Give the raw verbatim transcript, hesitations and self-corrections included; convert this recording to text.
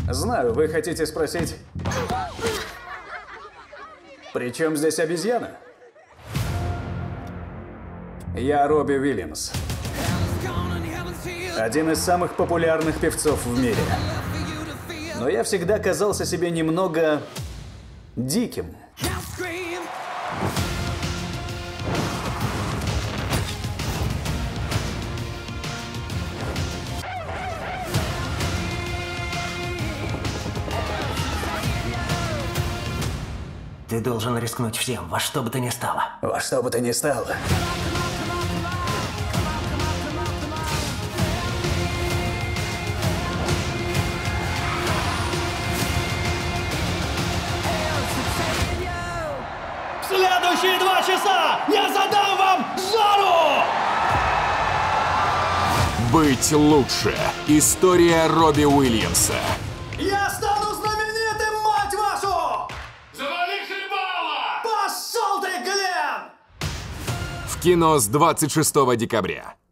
Знаю, вы хотите спросить, при чем здесь обезьяна? Я Робби Уильямс. Один из самых популярных певцов в мире. Но я всегда казался себе немного диким. Ты должен рискнуть всем, во что бы то ни стало. Во что бы то ни стало. В следующие два часа я задам вам жару! Быть лучше. История Робби Уильямса. Я стану знаменитым, мать вашу! Завали хлебало! Пошел ты, Глен! В кино с двадцать шестого декабря.